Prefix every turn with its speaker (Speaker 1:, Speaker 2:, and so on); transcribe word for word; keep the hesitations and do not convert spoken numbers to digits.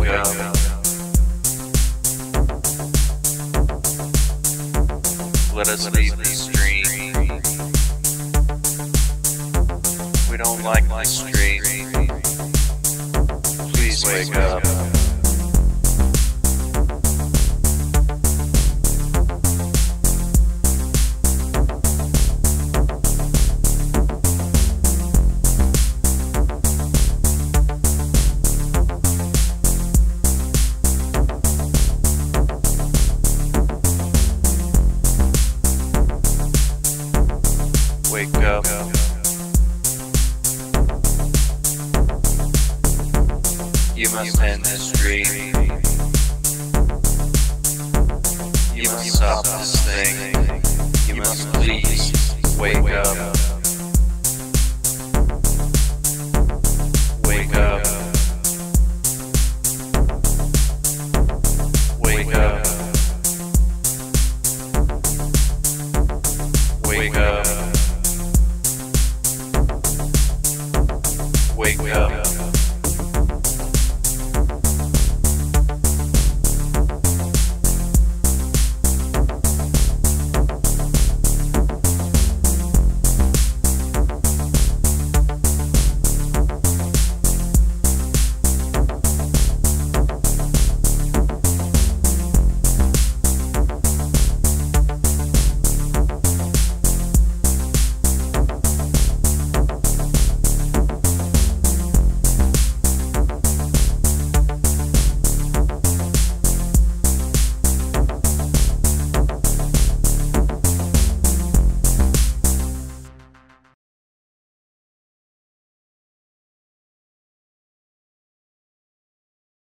Speaker 1: up. Let us leave the stream. We don't like the stream. Please wake up. Wake up. You must end this dream. You must stop this thing. You must please wake up. Wake up. Wake up. Wake up. Wake up.